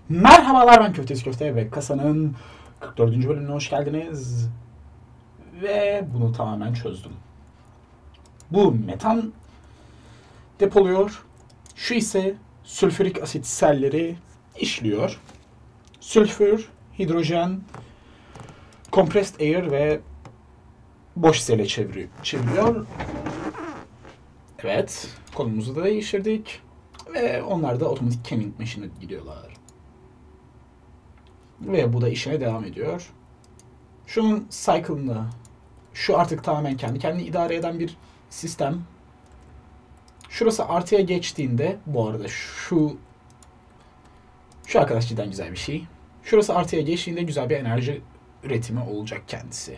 Merhabalar, ben Köftesi Köfte ve Kasa'nın 44. bölümüne hoş geldiniz. Ve bunu tamamen çözdüm. Bu metan depoluyor. Şu ise sülfürik asit selleri işliyor. Sülfür, hidrojen, compressed air ve boş sele çeviriyor. Evet, konumuzu da değiştirdik. Ve onlar da otomatik kemik machine'e gidiyorlar. Ve bu da işine devam ediyor. Şunun cycle'ını, şu artık tamamen kendi kendini idare eden bir sistem. Şurası artıya geçtiğinde, bu arada şu arkadaş cidden güzel bir şey. Şurası artıya geçtiğinde güzel bir enerji üretimi olacak kendisi.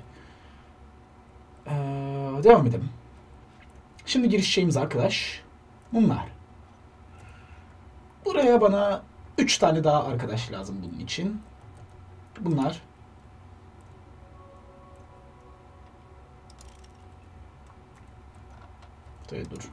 Devam edelim. Şimdi girişeceğimiz arkadaş bunlar. Buraya bana 3 tane daha arkadaş lazım bunun için. Bunlar dur.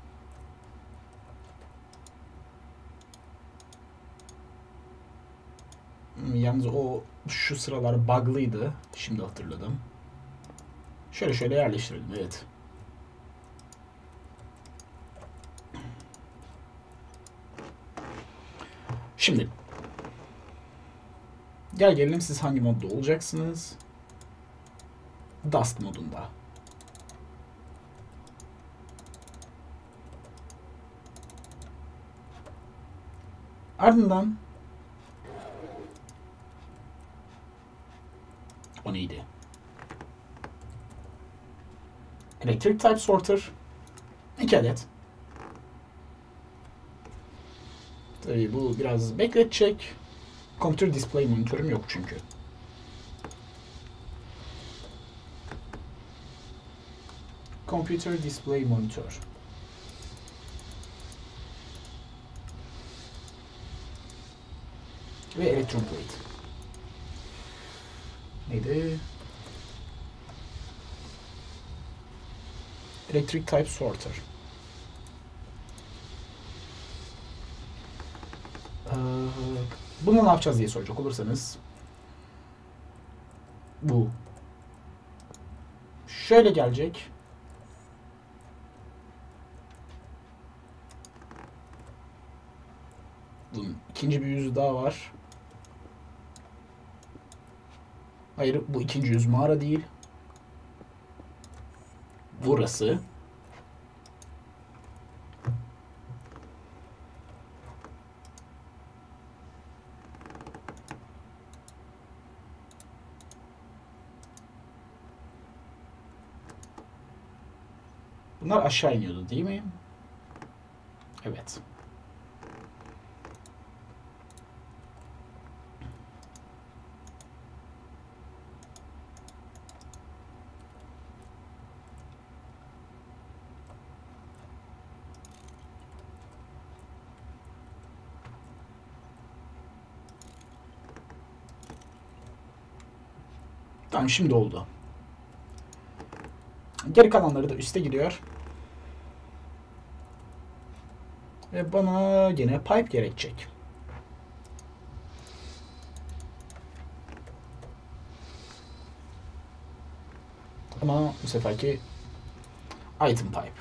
Yalnız şu sıralar bug'lıydı. Şimdi hatırladım. Şöyle yerleştirelim. Evet. Şimdi gelelim, siz hangi modda olacaksınız? Dust modunda. Ardından o neydi? Electric Type Sorter 2 adet. Tabii bu biraz bekletecek. Computer Display monitörüm yok çünkü. Computer Display Monitor. Ve Electron Plate. Neydi? Electric Type Sorter. Bunu ne yapacağız diye soracak olursanız, bu şöyle gelecek. Bunun ikinci bir yüzü daha var. Hayır, bu ikinci yüz mağara değil. Burası. Bunlar aşağı iniyordu değil mi? Evet. Tamam, şimdi oldu. Geri kalanları da üste gidiyor. Ve bana gene pipe gerekecek. Ama bu seferki item pipe.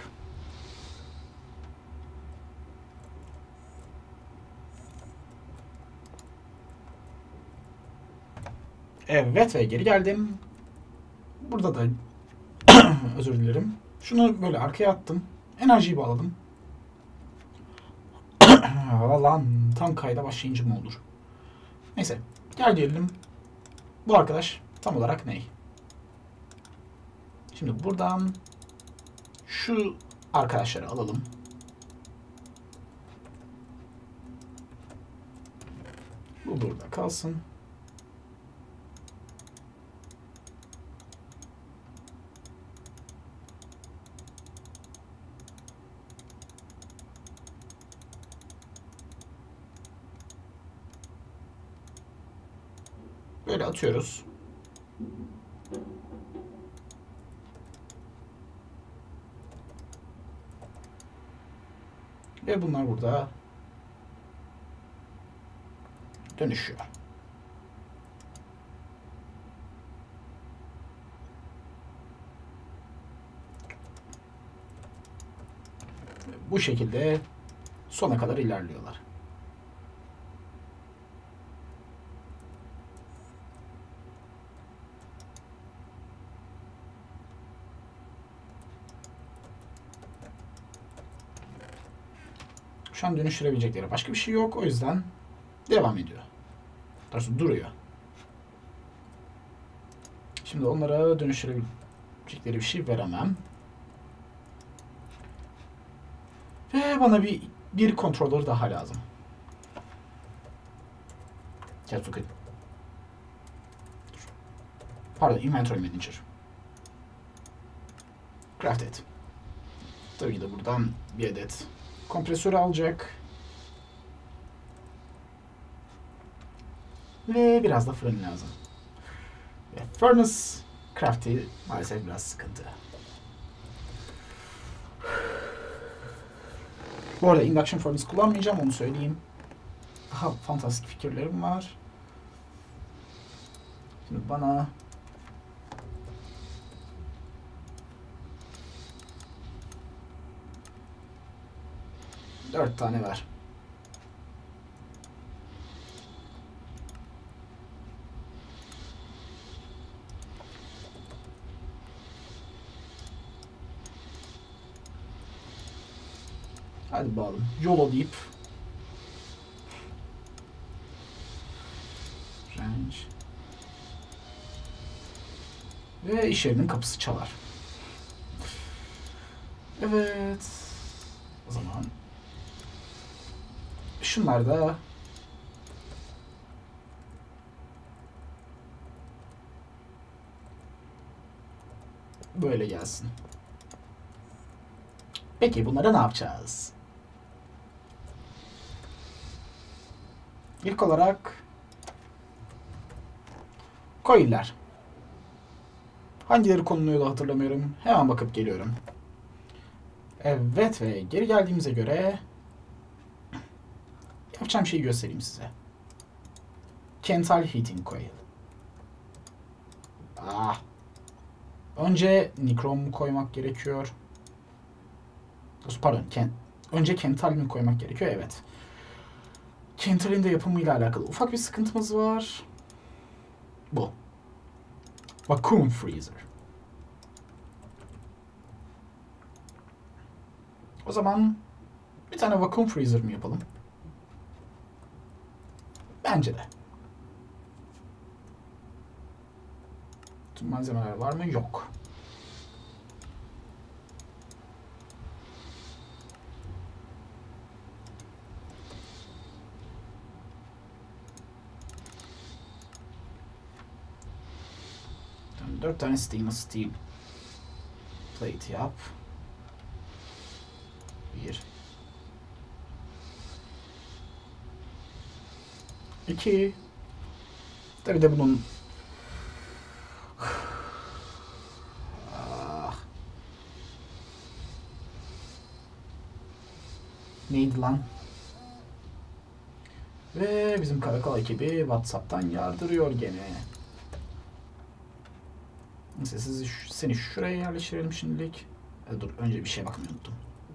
Evet, ve geri geldim. Burada da özür dilerim. Şunu böyle arkaya attım. Enerjiyi bağladım. Lan tam kayda başlayınca mı olur? Neyse, gel gelelim. Bu arkadaş tam olarak ne? Şimdi buradan şu arkadaşları alalım. Bu burada kalsın. Böyle atıyoruz. Ve bunlar burada dönüşüyor. Bu şekilde sona kadar ilerliyorlar. Şu an dönüştürebilecekleri başka bir şey yok. O yüzden devam ediyor. Doğrusu duruyor. Şimdi onlara dönüştürebilecekleri bir şey veremem. Ve bana bir controller daha lazım. Ketsuki. Pardon, inventory manager. Craft et. Tabii ki de buradan bir adet kompresörü alacak. Ve biraz da fırın lazım. Ve furnace craft'i maalesef biraz sıkıntı. Bu arada induction furnace kullanmayacağım, onu söyleyeyim. Daha fantastik fikirlerim var. Şimdi bana 4 tane ver. Hadi bakalım. Yolo deyip range. Ve iş yerinin kapısı çalar. Evet. O zaman şunlar da böyle gelsin. Peki bunlara ne yapacağız? İlk olarak coil'ler. Hangileri konuluyor da hatırlamıyorum. Hemen bakıp geliyorum. Evet ve geri geldiğimize göre yapacağım şeyi göstereyim size. Kental Heating Coil. Önce nikrom mu koymak gerekiyor? Pardon, önce kental mi koymak gerekiyor? Evet. Kental'in de yapımıyla alakalı ufak bir sıkıntımız var. Bu. Vacuum Freezer. O zaman bir tane Vacuum Freezer mi yapalım? Bence de. Tüm malzemeler var mı? Yok. Tamam, 4 tane stainless steel plate yap. 1 2 Tabii de bunun neydi lan? Ve bizim karakol ekibi WhatsApp'tan yardırıyor gene. Neyse seni şuraya yerleştirelim şimdilik. Dur önce bir şey bakmayı unuttum.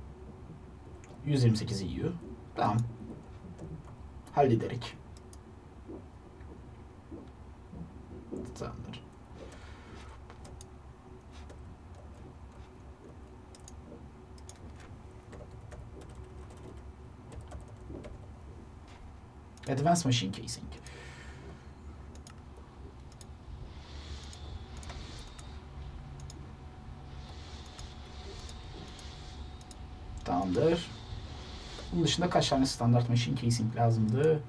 128 EU. Tamam. Hallederek. Tamamdır. Advanced Machine Casing. Tamamdır. Bunun dışında kaç tane standart machine casing lazımdı?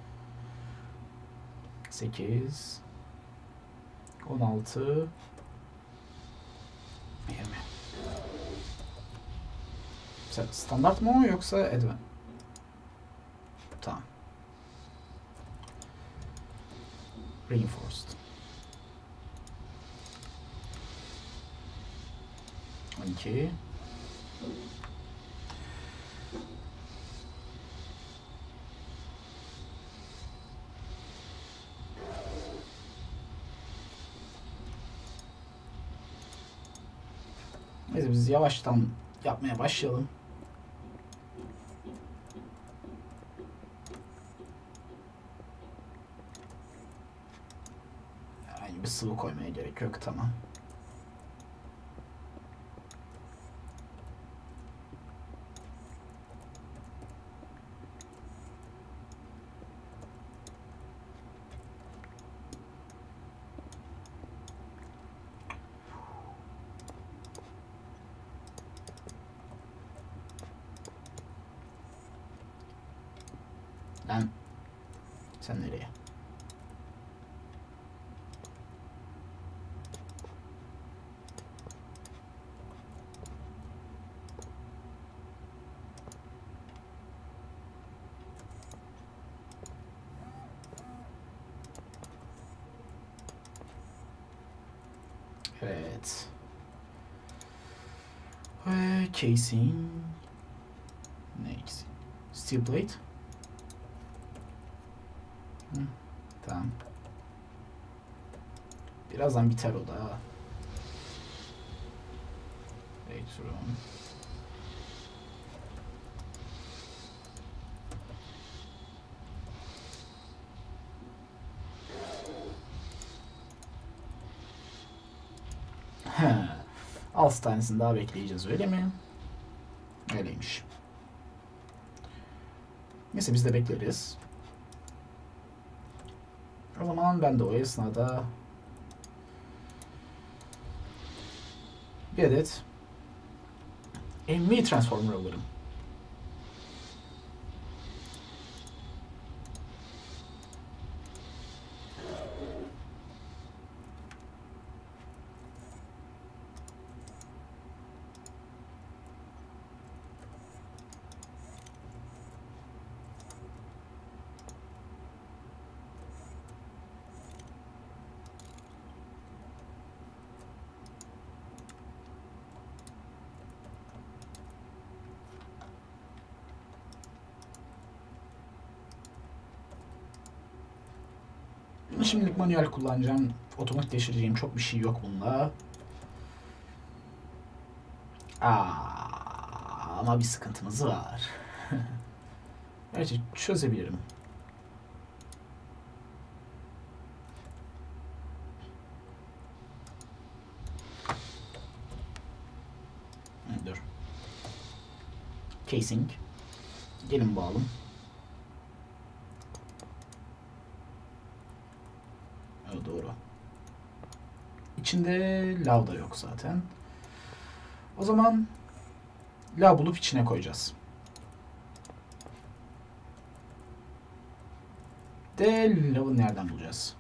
8 16 20. Standart mı o yoksa advanced? Tamam. Reinforced. 12 biz yavaştan yapmaya başlayalım. Herhangi bir sıvı koymaya gerek yok. Tamam. Sen nereye? Evet. Ve casing. Ne eksik? Steel plate. Tamam. Birazdan biter o da. Electron. He. 6 tanesini daha bekleyeceğiz, öyle mi? Öyleymiş. Neyse biz de bekleriz. O zaman ben de o esnada bir adet MV Transformer alırım. Şimdilik manuel kullanacağım. Otomatikleştireceğim çok bir şey yok bunda. Ama bir sıkıntımız var. Gerçi çözebilirim. Dur. Casing. Gelin bağalım. Doğru. İçinde lav da yok zaten. O zaman lav bulup içine koyacağız. Lavı nereden bulacağız?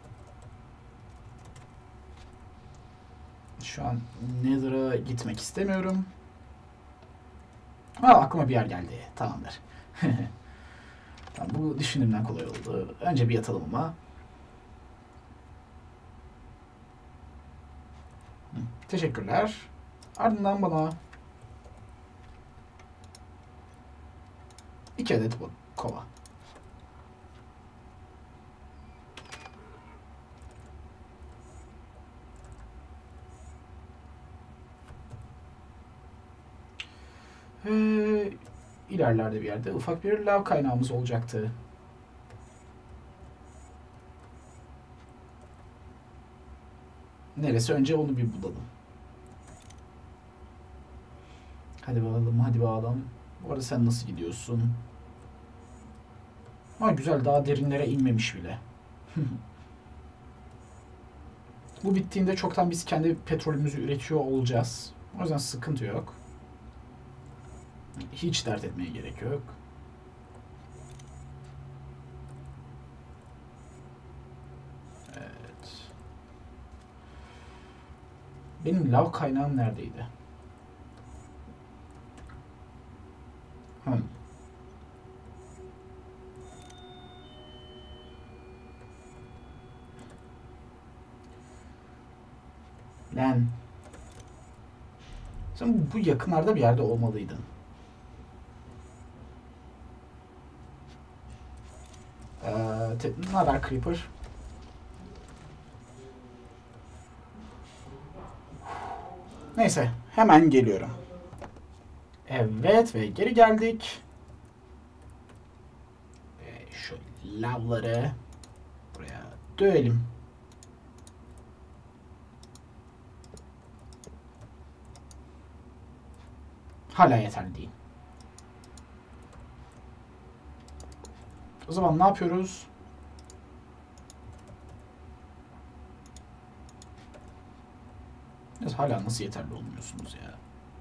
Şu an Nether'a gitmek istemiyorum. Aklıma bir yer geldi. Tamamdır. Tamam, bu düşündüğümden kolay oldu. Önce bir yatalım ama. Teşekkürler. Ardından bana 2 adet bu kova. İlerlerde bir yerde ufak bir lav kaynağımız olacaktı. Neresi? Önce onu bir bulalım. Hadi bakalım, hadi bakalım. Bu arada sen nasıl gidiyorsun? Güzel, daha derinlere inmemiş bile. Bu bittiğinde çoktan biz kendi petrolümüzü üretiyor olacağız. O yüzden sıkıntı yok. Hiç dert etmeye gerek yok. Evet. Benim lav kaynağım neredeydi? Lan. Sen bu yakınlarda bir yerde olmalıydın. Ne haber Creeper? Neyse, hemen geliyorum. Evet ve geri geldik. Ve şu lavları buraya dövelim. Hala yeterli değil. O zaman ne yapıyoruz? Hala nasıl yeterli olmuyorsunuz ya?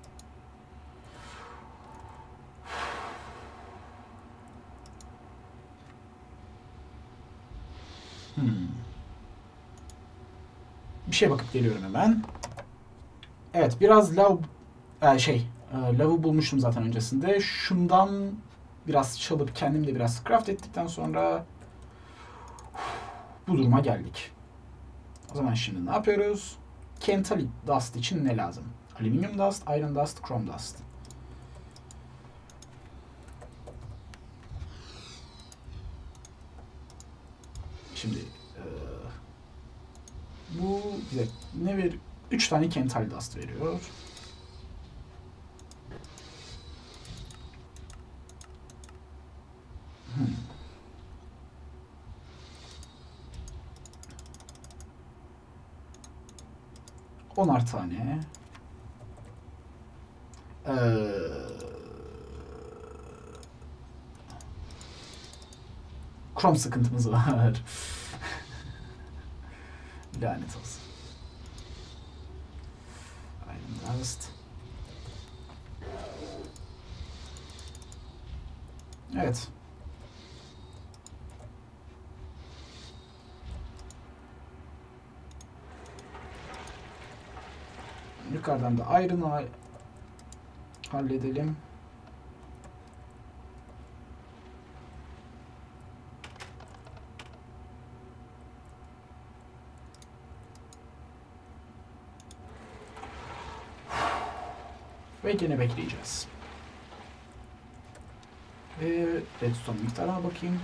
Bir şeye bakıp geliyorum hemen. Evet, biraz lavı bulmuştum zaten öncesinde. Şundan biraz çalıp kendim de biraz craft ettikten sonra bu duruma geldik. O zaman şimdi ne yapıyoruz? Kentalit dust için ne lazım? Alüminyum dust, iron dust, chrome dust. Şimdi bu bize ne verir? 3 tane kental dust veriyor. Hmm. 10'ar tane. Chrome sıkıntımız var. Lanet olsun. Iron dust. Evet. Yukarıdan da iron'ı halledelim. Ve gene bekleyeceğiz. Ve redstone miktarına bakayım.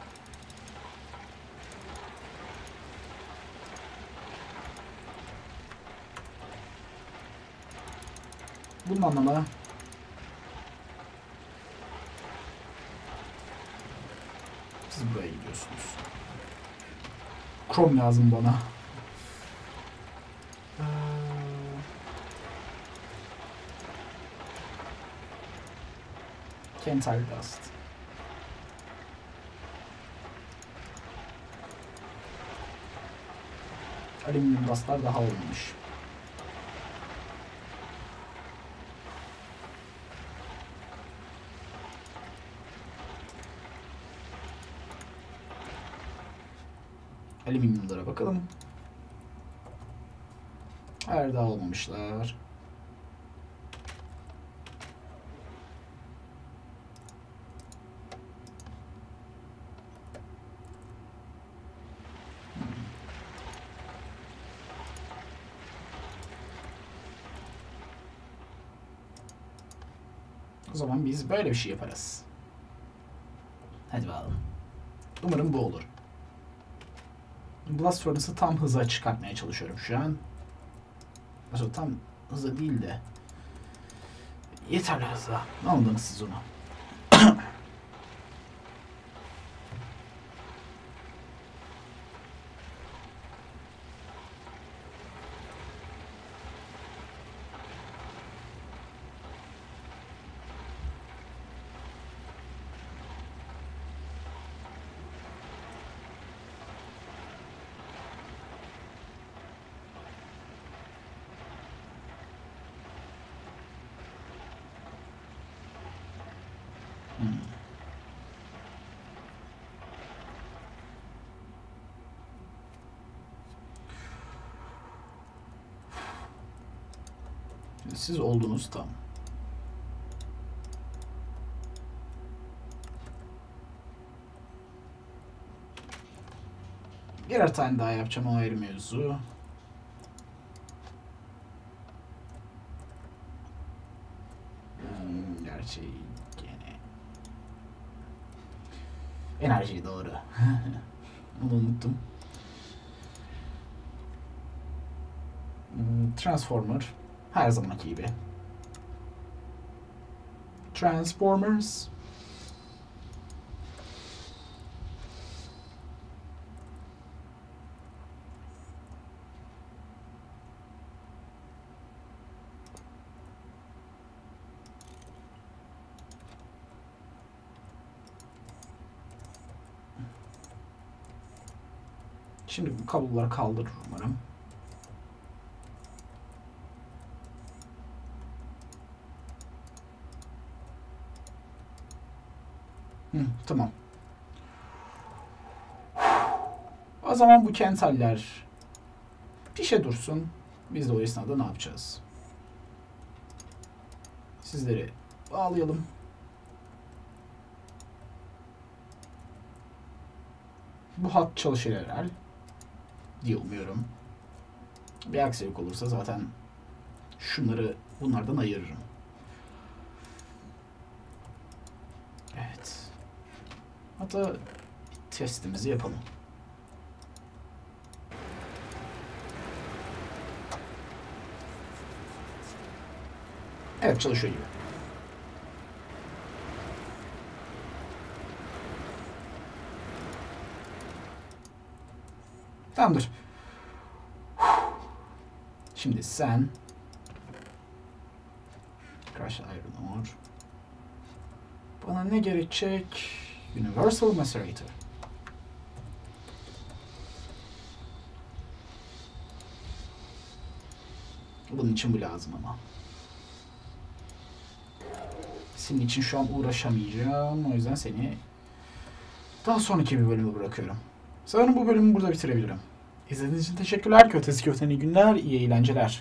Bunun anlamı siz buraya gidiyorsunuz. Chrome lazım bana. Kental dust. Alüminyum dustlar daha olmamış. Alüminyumlara bakalım. Hayır, daha olmamışlar. O zaman biz böyle bir şey yaparız. Hadi bakalım. Umarım bu olur. Blast Furnace'ı tam hıza çıkartmaya çalışıyorum şu an. Aslında tam hıza değil de yeterli hıza. Ne anladınız siz onu? Siz oldunuz tam. Birer tane daha yapacağım, o ayrı mevzu. Gerçi gene enerjiyi doğru. Onu unuttum. Transformer her zamanki gibi. Transformers. Şimdi bu kabloları kaldırır umarım. Tamam. O zaman bu kentaller pişe dursun. Biz de o esnada ne yapacağız? Sizleri bağlayalım. Bu hat çalışır herhalde diye umuyorum. Bir aksilik olursa zaten şunları bunlardan ayırırım. Evet. Hatta testimizi yapalım. Evet, çalışıyor gibi. Tamamdır. Şimdi sen Crash Iron Ore. Bana ne gerekecek? Universal Macerator. Bunun için bu lazım ama. Senin için şu an uğraşamayacağım. O yüzden seni daha sonraki bir bölüme bırakıyorum. Sanırım bu bölümü burada bitirebilirim. İzlediğiniz için teşekkürler. Kötesi köteni günler, iyi eğlenceler.